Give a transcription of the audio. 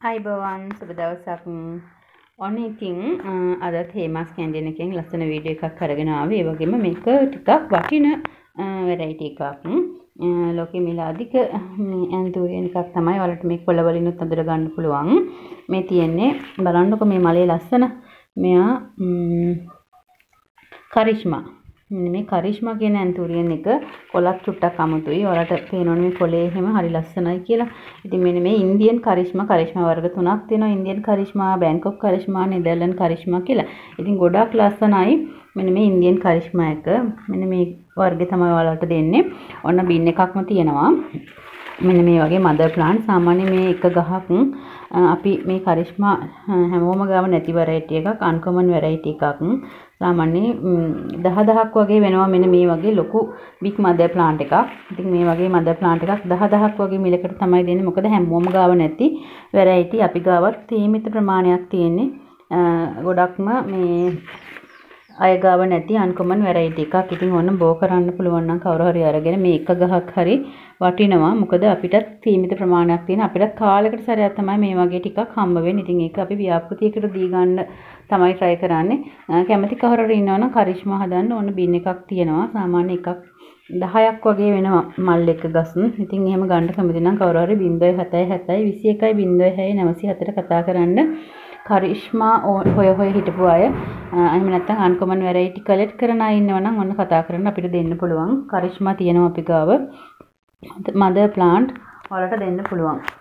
අයිබෝවන් සුබ දවසක්. ඔන්න ඉතින් අද තේමා ස්කැන්ඩියන් එකෙන් ලස්සන වීඩියෝ එකක් අරගෙන ආවේ. ඒ වගේම මේක ටිකක් වටින වෙරයිටි එකක්. ලෝකෙ මිල අධික ඇන්තූරියන් එකක් තමයි. ඔයාලට මේ කොළ වලිනුත් අඳුර ගන්න පුළුවන්. මේ තියෙන්නේ බලන්නකො මේ මලේ ලස්සන. මෙයා කරිෂ්මා. මේ කරිෂ්මා කියන ඇන්තූරියන් එක කොළක් චුට්ටක් අමුතුයි. ඔයාලට පේනවනේ මේ කොළේ හැම හරි ලස්සනයි කියලා. ඉතින් මෙන්න මේ ඉන්දියන් කරිෂ්මා වර්ග තුනක් තියෙනවා. Indian Karishma, Bangkok Karishma, Netherland Karishma කියලා. ඉතින් ගොඩක් ලස්සනයි. මෙන්න මේ ඉන්දියන් කරිෂ්මා එක. මෙන්න මේ වර්ගේ තමයි ඔයාලට දෙන්නේ. ඔන්න බින් එකක්ම තියෙනවා. මෙන්න මේ වගේ මදර් ප්ලාන්ට්. සාමාන්‍ය මේ එක ගහක් අපි මේ කරිෂ්මා හැමෝම ගාව නැති වෙරයිටි එකක්, අන්කමන් වෙරයිටි එකක්. සාමාන්‍ය 10,000ක් වගේ වෙනවා. මෙන්න මේ වගේ ලොකු බිග් මදර් ප්ලාන්ට් එකක්. ඉතින් මේ වගේ මදර් ප්ලාන්ට් එකක් 10,000ක් වගේ මිලකට තමයි දෙන්නේ. මොකද හැමෝම ගාව නැති වෙරයිටි. අපි ගාවත් සීමිත ප්‍රමාණයක් තියෙන්නේ. ගොඩක්ම මේ අය ගාව නැති අන්කමන් වෙරයිටි එකක්. ඉතින් ඕන බෝ කරන්න පුළුවන් නම් කවුරු හරි අරගෙන මේ එක ගහක් හරි වටිනවා. මොකද අපිටත් සීමිත ප්‍රමාණයක් තියෙන. අපිටත් කාලයකට සැරයක් තමයි මේ වගේ ටිකක් හම්බ වෙන්නේ. ඉතින් ඒක අපි ව්‍යාපෘතියකට දී ගන්න තමයි try කරන්නේ. කැමති කවුරු හරි ඉන්නවනම් කරිෂ්මා හදන්න ඕන බින් එකක් තියෙනවා. සාමාන්‍ය එකක් 10ක් වගේ වෙනවා මල් එක ගස්න. ඉතින් එහෙම ගන්න කැමති නම් කවුරු හරි 077 21 06 904 කතා කරන්න. කරිෂ්මා හොය හිටපු අය එහෙම නැත්නම් අන්කමන් වෙරයිටි කලෙක්ට් කරන අය ඉන්නවනම් ඔන්න කතා කරන්න අපිට දෙන්න පුළුවන්. කරිෂ්මා තියෙනවා අපි ගාව. මදර් ප්ලාන්ට් ඔයාලට දෙන්න පුළුවන්.